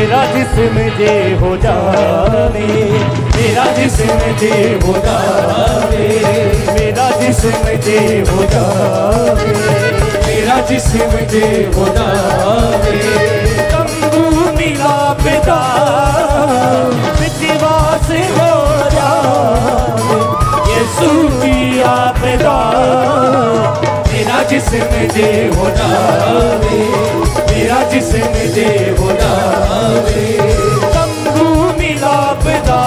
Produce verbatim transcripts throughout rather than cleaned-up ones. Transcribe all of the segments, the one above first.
मेरा जिस्म जे हो जावे, मेरा जिस्म जे हो जावे, मेरा जिस्म जे हो जावे, मेरा जिस्म जे हो जावे। तंबू मिला पिता विश्वास हो जावे, यीशु की आपदा मेरा जिस्म जे हो जावे, मेरा जिस्म जे हो जावे। तंबू मिला पिता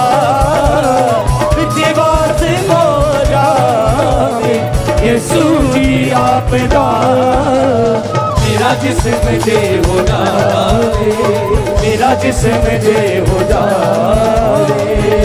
विश्वास हो जावे, यीशु की आपदा मेरा जिस्म जे हो जावे, मेरा जिस्म जे हो जावे।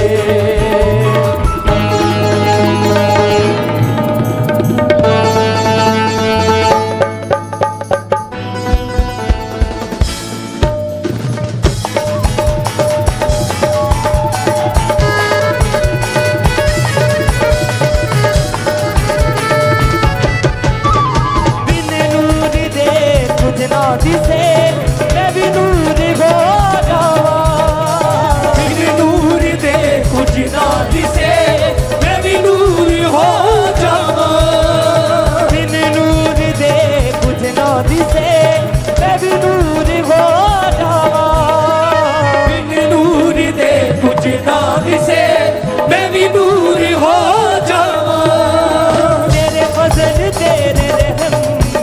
जिसे मैं भी नूर हो जावा, बिन नूर दे कुछ ना जिसे मैं भी नूर हो जावा, बिन नूर दे कुछ ना जिसे मैं भी नूर हो जावा, बिन नूर दे कुछ ना जिसे मैं भी नूर हो जावा। तेरे फजल तेरे रहम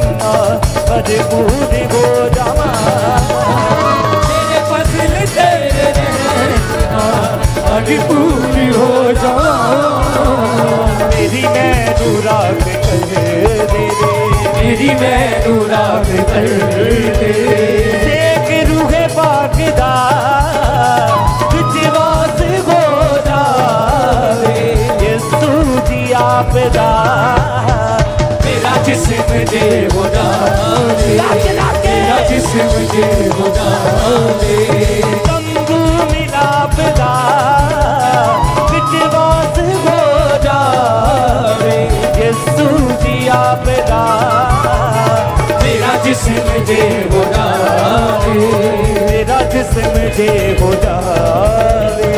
मजबूर हो जावा, तेरे फजल तेरे मजबूर हो जावा। मेरी मैं नूरात कर दे, मेरी मैं नूरात कर दे। देख रूहे पाक दा विश्वास हो जावे, यीशु दी आपदा मेरा जिस्म जे हो जावे, मेरा जिस्म जे हो जावे। तंबू मिला पिता विश्वास हो जावे, यीशु की आपदा मेरा जिस्म जे हो जावे, मेरा जिस्म जे हो जावे।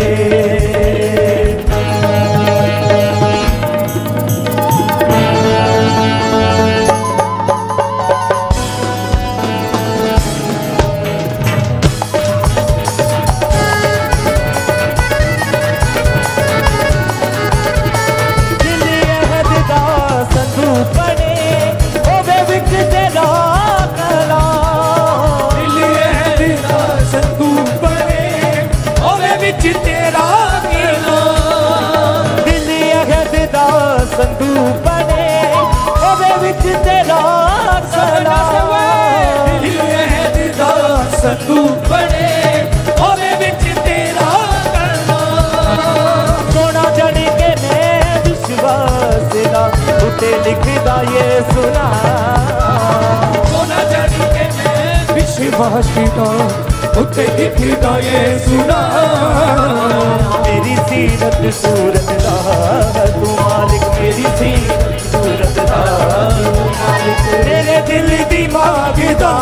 संदूक बने ओवे विच तेरा सला, दिल है दिदा संदूक बने ओवे विच तेरा करना। सोना जड़ के ने विश्वास दा उते लिखदा ये सुना, सोना जड़ के ने विश्वास दा उते लिखदा ये सुना। मेरी सीरत सूरत दा तू मालिक, मेरी सीरत सूरत दा मेरे दिल दिमाग दा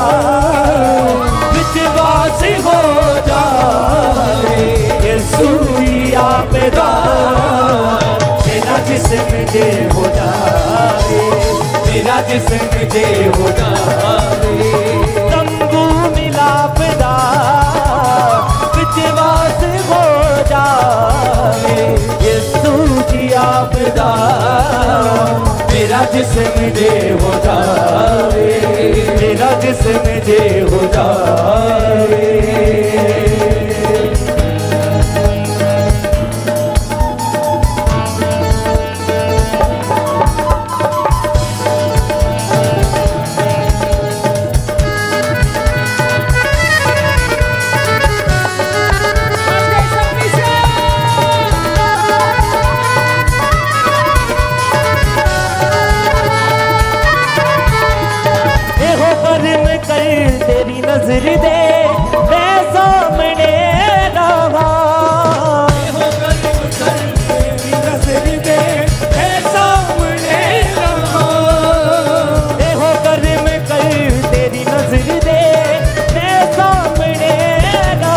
विश्वास हो जावे, यीशु की आपदा मेरा जिस्म जे हो जावे, मेरा जिस्म जे हो जावे। तंबू मिला पिता विश्वास हो जावे, यीशु की आपदा मेरा जिस्म जे हो जावे, मेरा जिस्म जे हो जावे। तेरी नजर दे मैं सामने रहा, तेरी नजर दे मैं सामने रहा, हो कर मैं कर तेरी नजर दे मैं सामने रहा।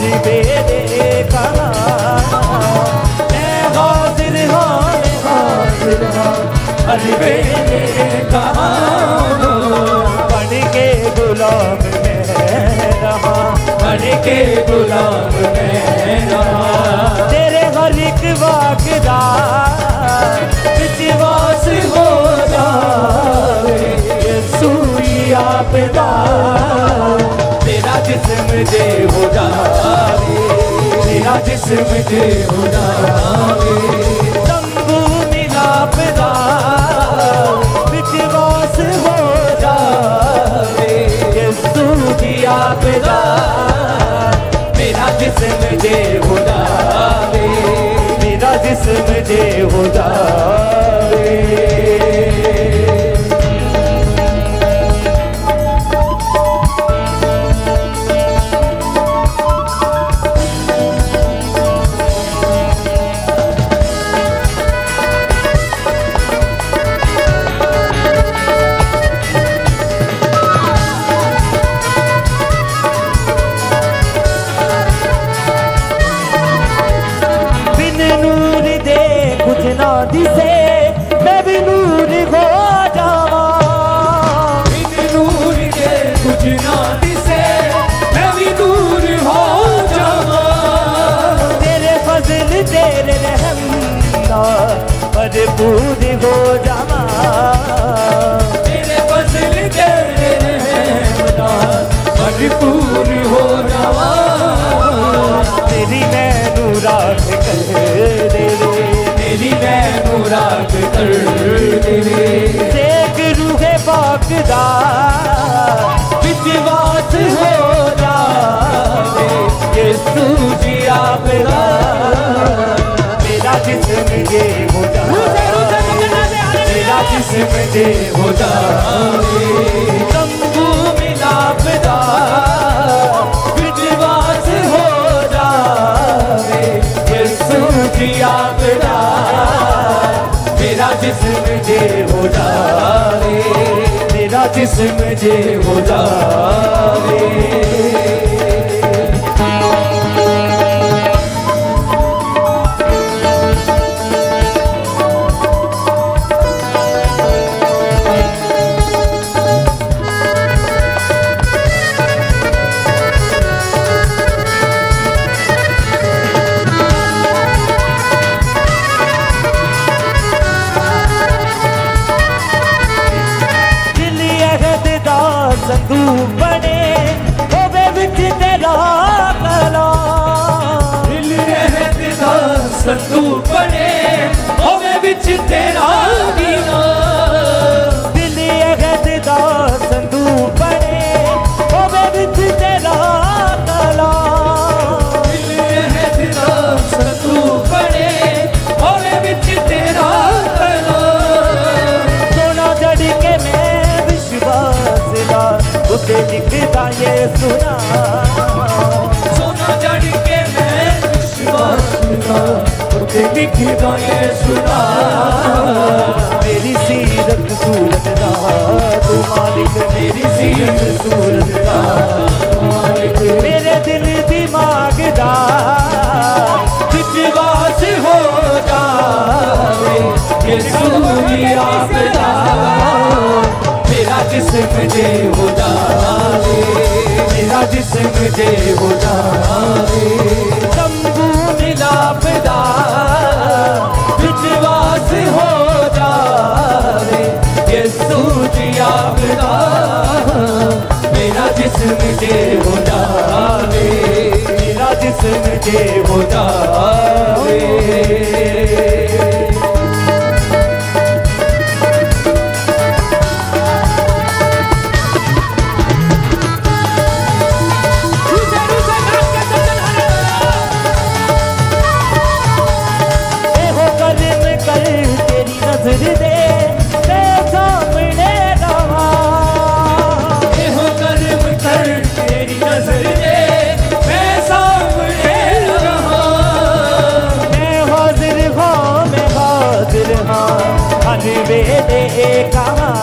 हर वेले कहाँ मैं हाजिर हाँ मैं हाजिर हाँ हर वेले कहाँ बन के गुलाम मैं रहा बन के गुलाम मैं रहा तेरे हर एक वाकदा विश्वास हो जावे यीशु आपदा तेरा जिस्म जे हो जावे तेरा जिस्म जे हो जावे तंबू मिलापदा विश्वास हो जावे यीशु की आपदा मेरा जिस्म जे हो जावे मेरा जिस्म जे हो जावे दिसे मैं भी नूर हो जावा बिन नूर के कुछ ना दिसे मैं भी नूर हो जावा तेरे फजल तेरे रहम ना मजबूर हो जावा तेरे फजल तेरे रहम ना मजबूर हो जावा तेरी मैं नूरात कर दे तेरी मैं मुराद कर दे देख रूहे पाक दा विश्वास हो जावे यीशु जी आपदा मेरा जिस्म ये हो जावे मेरा जिस्म ये हो जावे तंबू मिलापदा विश्वास हो जावे यीशु जी आपदा मेरा जिस्म जे हो जावे मेरा जिस्म जे हो जावे संदूक बने होवे विच तेरा कला दिल रहता संदूक बने होवे विच तेरा गिला दिल रहता संदूक बने होवे विच तेरा कला दिल रहता संदूक बने होवे विच तेरा कला सोना जड़ के मैं विश्वास उसे लिखता ये सुना सोना जड़ के मैं विश्वास उसे लिखता ये सुना मेरी सीरत सूरत दा तू मालिक मेरी सीरत सूरत दा मालिक मेरे दिल दिमाग दा विश्वास हो जावे यीशु की आपदा मेरा जिस्म जे हो जावे मेरा जिस्म जे हो जावे तंबू मिलापदा विश्वास हो जावे यीशु जी आपदा मेरा जिस्म जे हो जावे मेरा जिस्म जे हो जावे नजर दे मैं सामने रहा हो कर्म कर तेरी नजर दे मैं सामने रहा मैं हाजिर हाँ मैं हाजिर हाँ हर वेले कहाँ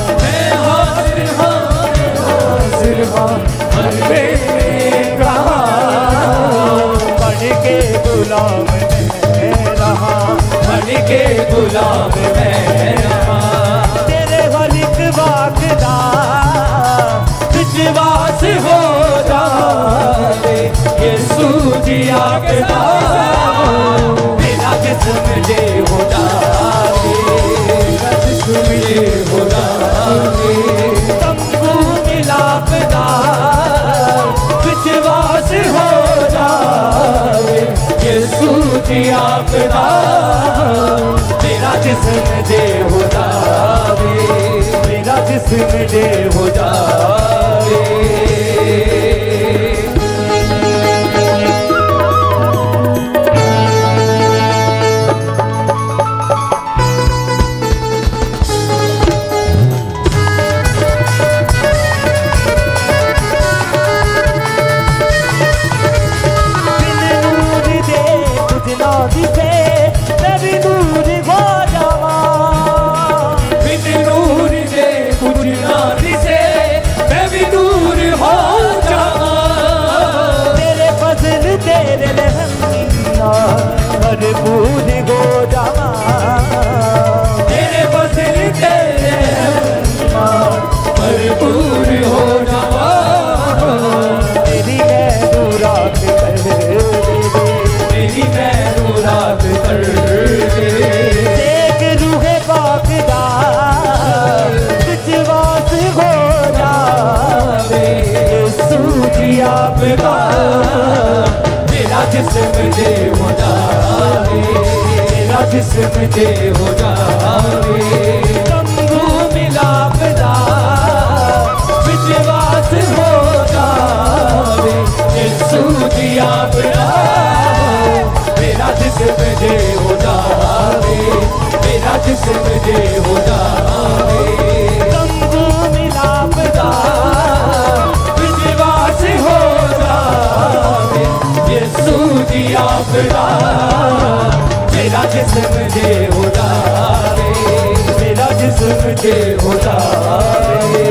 मैं हाजिर हाँ मैं हाजिर हाँ हर वेले कहाँ गुलाम मैं रहा। तेरे हर एक वाकदा विश्वास हो जावे यीशु जी आकदा मेरा जिस्म जे हो जावे मेरा जिस्म जे हो जावे तंबू मिलापदा विश्वास हो जावे यीशु जी आकदा मेरा जिस्म जे हो जावे मेरा जिस्म जे हो जावे। भरपूर हो जावा तेरे बदल तेरे भरपूर हो जावा तेरी मैं रात कर दे तेरी मैं रात कर दे एक रूहे पाकदा विश्वास हो जावे यीशु जी आपका मेरा जिस्म जे हो जावे मेरा जिस्म जे हो जावे तंबू मिलापदा विश्वास हो जावे यीशु जी आपका मेरा जिस्म जे हो जावे मेरा जिस्म जे हो जावे तंबू मिलापदा विश्वास हो जावे यीशु जी आपका मेरा जिस्म जे हो जावे मेरा जिस्म जे हो जावे।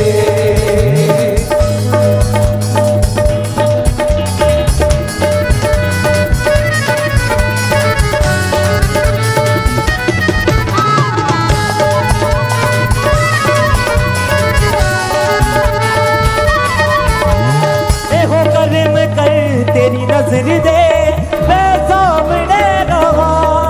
तेरी नजर दे मैं सामने रहा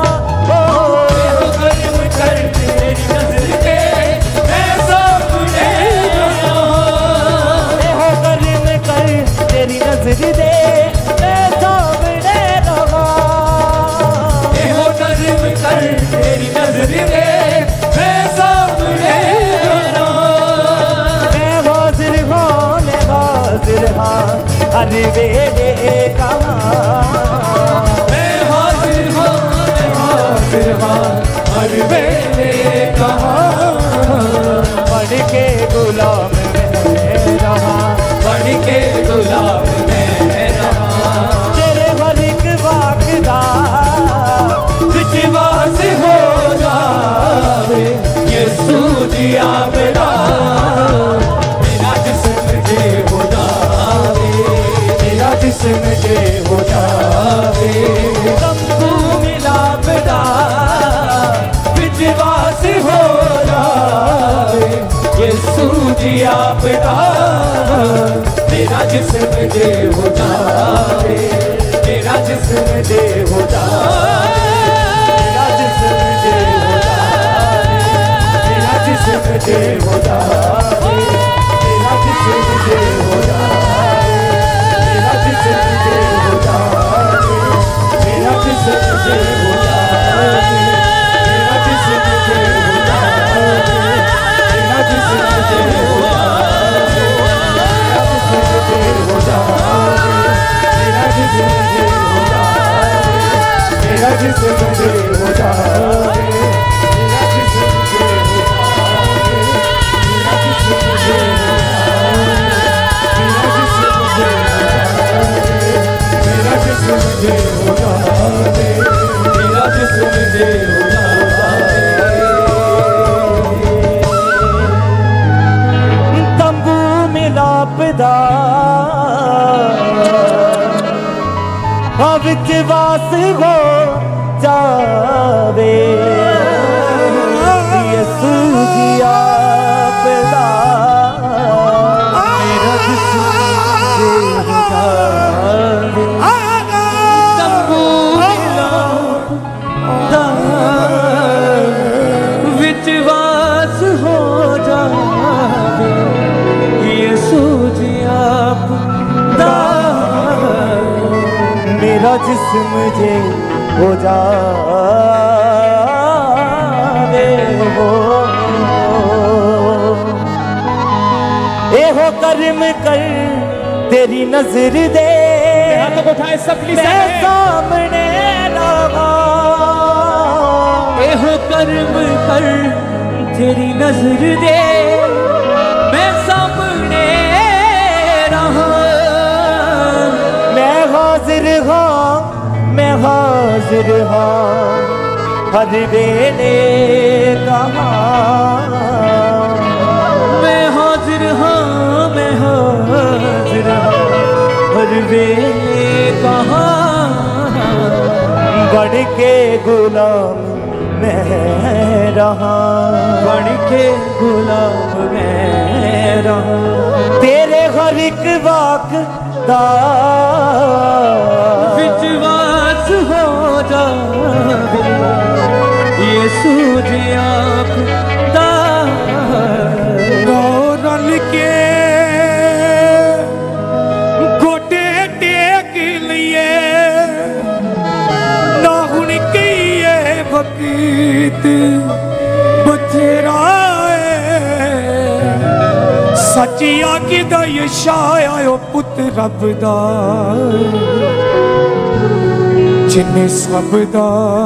ओ कर्म कर तेरी नजर दे मैं सामने रहा हो कर्म कर तेरी नजर दे मैं सामने रहा हो कर्म कर तेरी नजर दे मैं सामने रहा मैं हाजिर हाँ मैं हाजिर हाँ हर वेले कहाँ मैं हाजिर हाँ मैं हाजिर हाँ हर वेले कहाँ बन के गुलाम मैं रहा बन के गुलाम मैं रहा तेरे हर एक वाकदा विश्वास हो जावे यीशु जी आपका मेरा जिस्म जे हो जावे जिस्म जे हो जावे तंबू मिलापदा विश्वास हो जावे यीशु जी आपका मेरा जिस्म जे हो जावे मेरा जिस्म जे हो जावे मेरा जिस्म जे हो जावे मेरा जिस्म जे हो जावे मेरा जिस्म जे हो जावे मेरा जिस्म जे हो जावे मेरा जिस्म जे हो जावे मेरा जिस्म जे हो जावे मेरा जिस्म जे हो जावे मेरा जिस्म जे हो जावे मेरा जिस्म जे हो जावे मेरा जिस्म जे हो जावे मेरा जिस्म जे हो जावे मेरा जिस्म जे हो जावे मेरा जिस्म जे हो जावे मेरा जिस्म जे हो जावे मेरा जिस्म जे हो जावे तंबू मिलापदा विश्वास हो जावे मेरा जिस्म जे हो जावे हो ए हो कर्म कर तेरी नजर दे हाथों को उठाए सबकी मैं सामने लगा ए हो कर्म कर तेरी नजर दे मैं सामने रहा मैं हाजिर हाँ मैं हाजिर हाँ हर वेले कहाँ मैं हाजिर हाँ मैं हाजिर हाँ हर वेले कहाँ बढ़ के गुलाम मैं रहा बढ़ के गुलाम मैं रहा तेरे हर एक वाक दा विश्वास हो जावे ये सूझ आँख दा रल के गोटे टेक लिए ना हुण कहिए वकीत बथेरा सच्ची आखी दा ये शाया पुत रब दा जिन्ने सब दा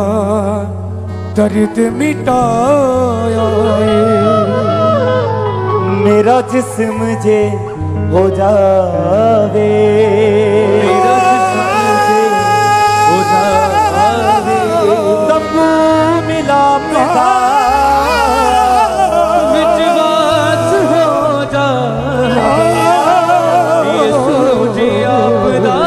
दर्द मिटाया मेरा जिस्म जे हो जावे मेरा जिस्म जे हो जावे तब्बू मिला पिता विश्वास हो जावे ये सूझ आपदा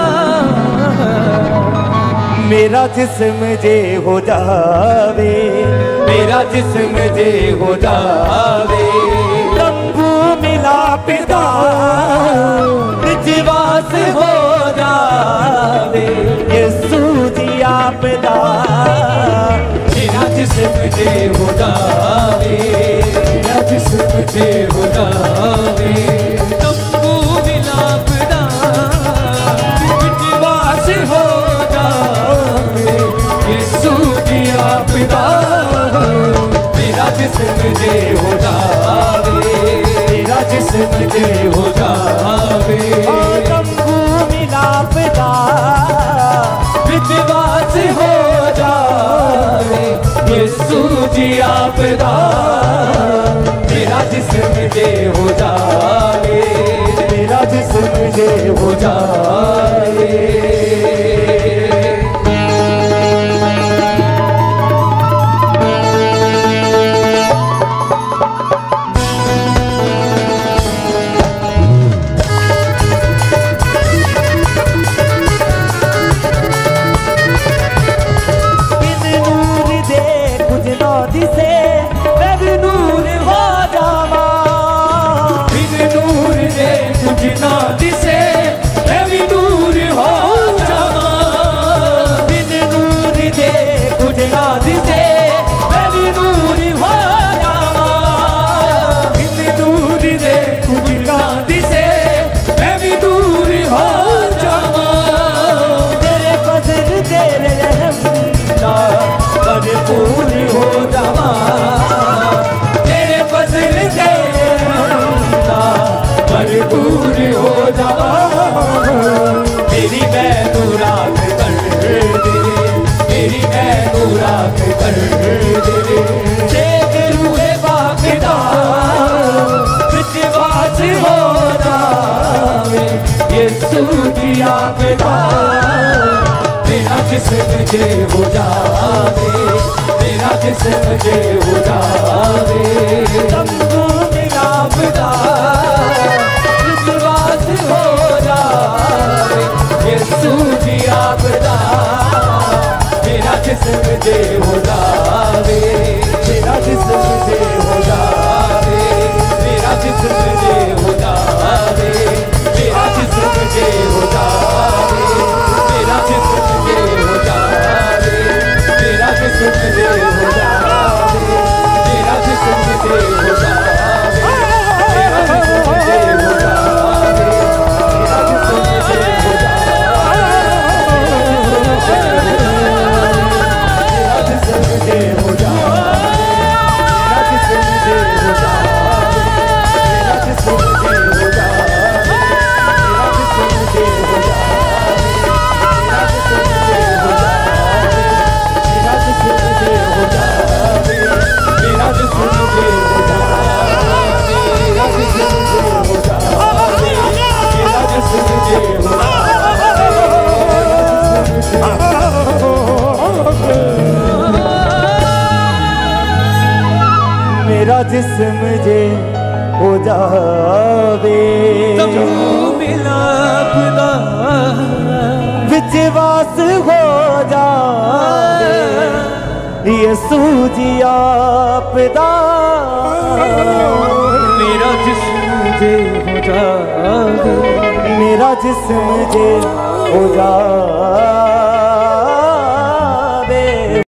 मेरा जिस्म जे हो जावे मेरा जिस्म जे हो जावे तब्बू मिला पिता विश्वास हो जावे ये सूझी आपदा मेरा जिस्म जे हो जावे मेरा जिस्म जे हो जावे तब्बू मिलापदा विश्वास हो जावे ये सूझी आपदा मेरा जिस्म जे हो जावे मेरा जिस्म जे हो जावे तब्बू मिला पिता विश्वास हो जावे ये सूझी आपदा मेरा जिस्म जे हो जावे मेरा जिस्म जे हो जावे बिन नूर दे कुछ ना दिसे मैं भी नूर हो जावा बिन नूर दे कुछ ना दिसे मैं भी नूर हो जावा बिन नूर दे कुछ ना दिसे मैं भी नूर हो जावा बिन नूर दे कुछ ना दिसे मैं भी नूर हो जावा तेरे फजल तेरे रहम ना भरपूर हो जावा तेरे फजल तेरे रहमता भरपूर हो जावा मेरी मैं नूरात कर दे मेरी मैं नूरात कर दे शेख रूहे बाक़दा विश्वास हो जावे ये सूझी आपदा मेरा जिस्म जे हो जावे मेरा जिस्म जे हो जावे तब्बू मिलापदा विश्वास हो जावे ये सूझी आपदा मेरा जिस्म जे हो जावे मेरा जिस्म जे हो जावे मेरा जिस्म जे हो जावे मेरा जिस्म जे हो जावे मेरा जिस्म जे हो जावे मेरा जिस्म जे हो जावे मेरा जिस्म जे हो जावे मेरा जिस्म जे हो जावे मेरा जिस्म जे हो जावे जिस्म जे हो जावे जो मिलाप दा विच वास हो जावे यसू जी आप दा मेरा जिस्म जे हो जावे मेरा जिस्म जे हो जावे